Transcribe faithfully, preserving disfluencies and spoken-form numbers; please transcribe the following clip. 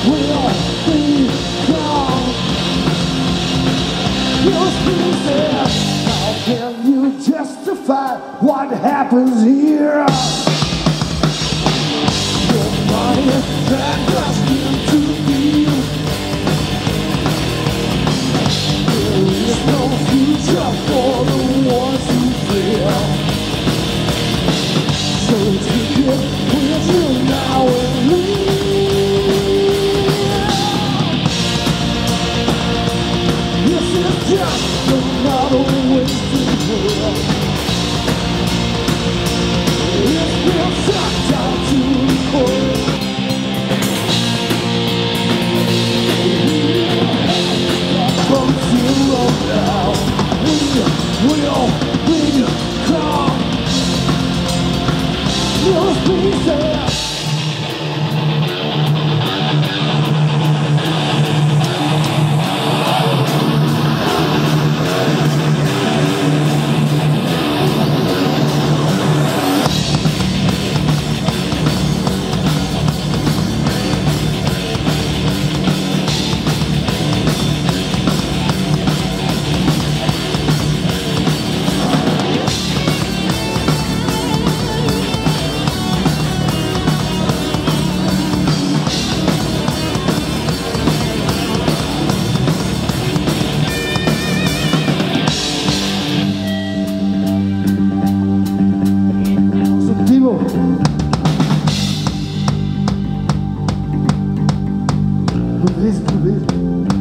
will be gone. Your species, how can you justify what happens here? Your mind that does you to feel. There is no future for the ones who fail. So take it with you now and leave. This is just another wasted world. It's been sucked out to the core. From zero now, we will become your species. Beleza, beleza.